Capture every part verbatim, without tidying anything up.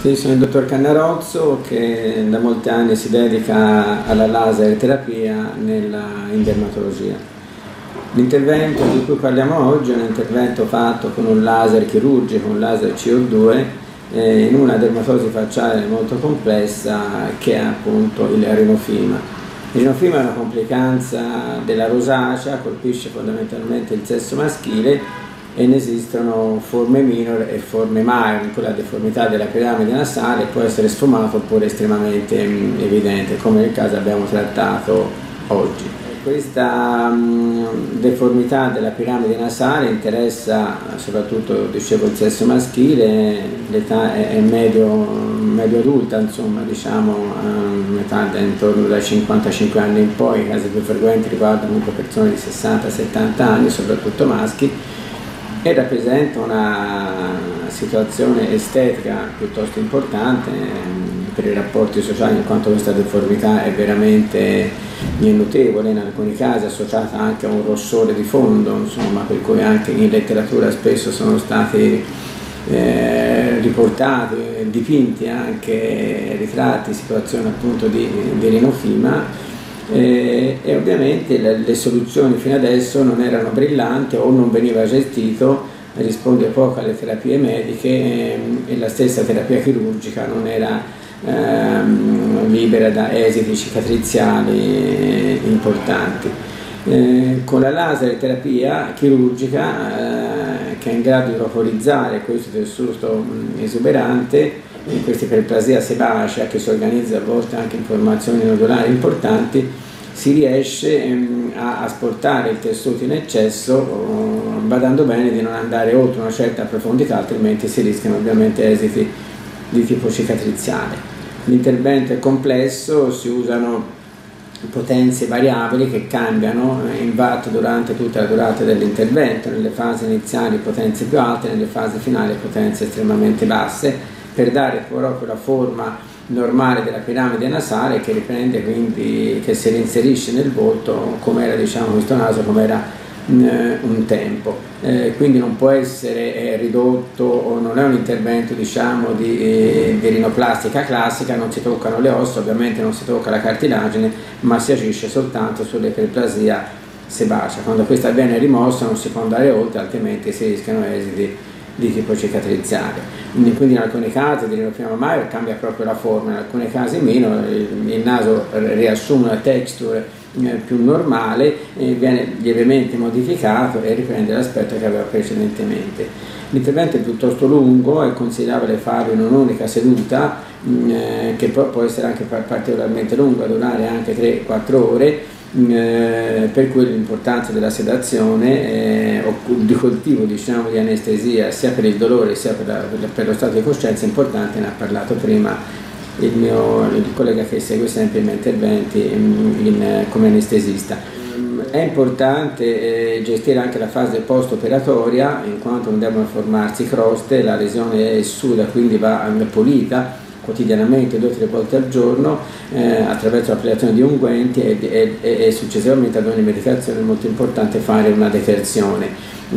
Sì, sono il dottor Cannarozzo che da molti anni si dedica alla laser terapia nella, in dermatologia. L'intervento di cui parliamo oggi è un intervento fatto con un laser chirurgico, un laser C O due, eh, in una dermatosi facciale molto complessa che è appunto il rinofima. Il rinofima è una complicanza della rosacea, colpisce fondamentalmente il sesso maschile e ne esistono forme minor e forme minor, in cui la deformità della piramide nasale può essere sfumata oppure estremamente mh, evidente, come nel caso abbiamo trattato oggi. Questa mh, deformità della piramide nasale interessa soprattutto, dicevo, il sesso maschile, l'età è, è medio, medio adulta, insomma, diciamo, eh, metà intorno dai cinquantacinque anni in poi. I casi più frequenti riguardano comunque persone di sessanta settanta anni, soprattutto maschi, e rappresenta una situazione estetica piuttosto importante per i rapporti sociali, in quanto questa deformità è veramente notevole, in alcuni casi associata anche a un rossore di fondo, insomma, per cui anche in letteratura spesso sono stati eh, riportati, dipinti anche ritratti, situazioni appunto di, di rinofima. E, e ovviamente le, le soluzioni fino adesso non erano brillanti o non veniva gestito, risponde poco alle terapie mediche e, e la stessa terapia chirurgica non era ehm, libera da esiti cicatriziali importanti. Eh, con la laser terapia chirurgica eh, che è in grado di vaporizzare questo tessuto mh, esuberante, in questa iperplasia sebacea che si organizza a volte anche in formazioni nodulari importanti, si riesce ehm, a asportare il tessuto in eccesso, oh, badando bene di non andare oltre una certa profondità, altrimenti si rischiano ovviamente esiti di tipo cicatriziale. L'intervento è complesso, si usano potenze variabili che cambiano in watt durante tutta la durata dell'intervento, nelle fasi iniziali potenze più alte, nelle fasi finali potenze estremamente basse, per dare proprio la forma normale della piramide nasale che riprende, quindi che si reinserisce nel volto come era, diciamo, questo naso come era eh, un tempo. Eh, quindi non può essere eh, ridotto, o non è un intervento, diciamo, di, eh, di rinoplastica classica, non si toccano le ossa, ovviamente non si tocca la cartilagine, ma si agisce soltanto sull'iperplasia sebacea. Quando questa viene rimossa non si può andare oltre, altrimenti si rischiano esiti di tipo cicatriziale. Quindi in alcuni casi di rinofima mamario cambia proprio la forma, in alcuni casi meno, il, il naso riassume una texture eh, più normale, e viene lievemente modificato e riprende l'aspetto che aveva precedentemente. L'intervento è piuttosto lungo, è consigliabile farlo in un'unica seduta, mh, eh, che poi può essere anche particolarmente lunga, durare anche tre quattro ore, Eh, per cui l'importanza della sedazione eh, o di coltivo, diciamo, di anestesia sia per il dolore sia per, la, per lo stato di coscienza è importante. Ne ha parlato prima il mio il collega che segue sempre i miei interventi in, in, come anestesista. È importante eh, gestire anche la fase post-operatoria, in quanto non devono formarsi croste, la lesione è suda, quindi va pulita quotidianamente due o tre volte al giorno eh, attraverso l'applicazione di unguenti e, e, e successivamente ad ogni medicazione è molto importante fare una detersione.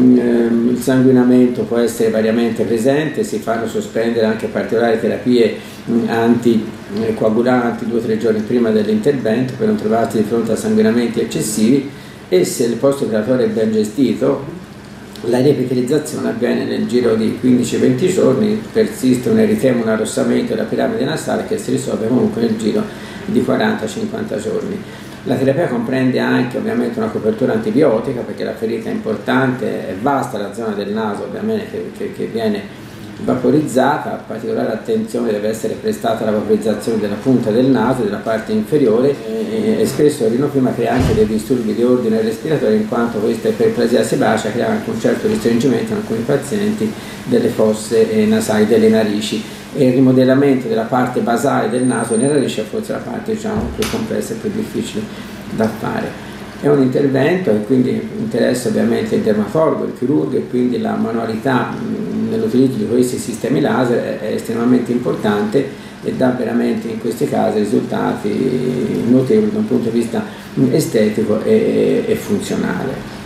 Mm, il sanguinamento può essere variamente presente, si fanno sospendere anche particolari terapie mm, anticoagulanti due o tre giorni prima dell'intervento per non trovarsi di fronte a sanguinamenti eccessivi, e se il post-operatorio è ben gestito la riepitelizzazione avviene nel giro di quindici venti giorni, persiste un eritema, un arrossamento della piramide nasale che si risolve comunque nel giro di quaranta cinquanta giorni. La terapia comprende anche ovviamente una copertura antibiotica, perché la ferita è importante, è vasta la zona del naso ovviamente che, che, che viene vaporizzata, particolare attenzione deve essere prestata alla vaporizzazione della punta del naso, della parte inferiore, e, e spesso il rinofima crea anche dei disturbi di ordine respiratorio, in quanto questa iperplasia sebacea crea anche un certo restringimento in alcuni pazienti delle fosse eh, nasali, delle narici, e il rimodellamento della parte basale del naso nella narice è forse la parte, diciamo, più complessa e più difficile da fare. È un intervento e quindi interessa ovviamente il dermatologo, il chirurgo, e quindi la manualità nell'utilizzo di questi sistemi laser è estremamente importante e dà veramente in questi casi risultati notevoli da un punto di vista estetico e, e funzionale.